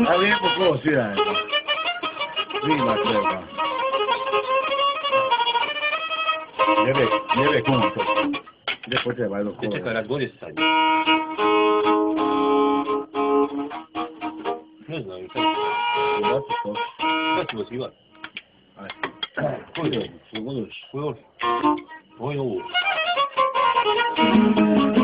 Está bien, pues puedo decir a eso. Prima, creo. Nieve juntos. Después te va a los Gdzie czeka raz góry ssali? Nie znam, już tak. Zobaczysz to. Co ci głosiła? Pójdę, pójdziesz. Pójdziesz. Oj, no.